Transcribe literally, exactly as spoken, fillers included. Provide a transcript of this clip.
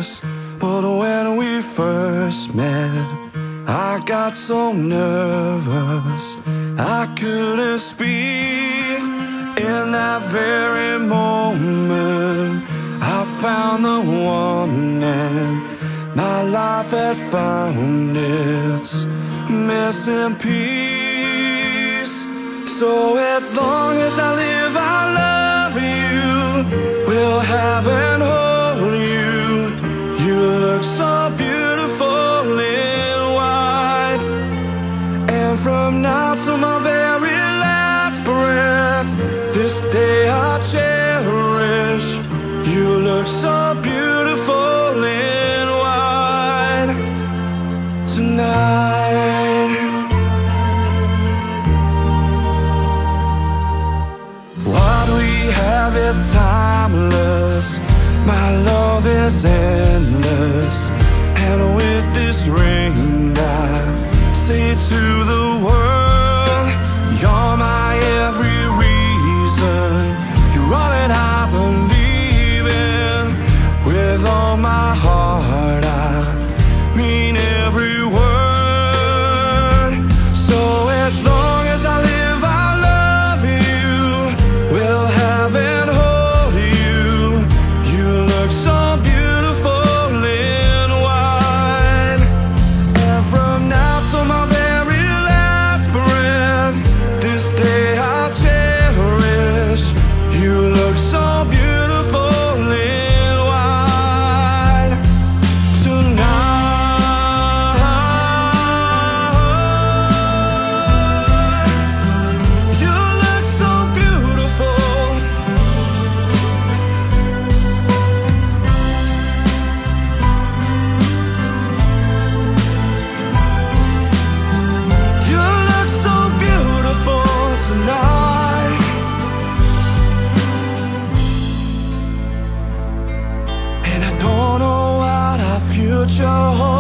close, but when we first met, I got so nervous I couldn't speak. In that very moment, I found the one, and my life had found its missing piece. So as long as I live, I love you, will have and hold you. You look so beautiful in white, and from now to my very last breath, this day I cherish. You look so beautiful in white tonight. What we have is timeless, my love is endless, and with this ring I say to the world, you're my every reason, you're all that I believe in. With all my heart I mean every word. So as long as I live, I love you, will have and hold you. You look so beautiful in white, and from now to my very last breath, this day I cherish. You look so beautiful in white tonight. You look so beautiful. You look so beautiful tonight. And I don't know what our future holds,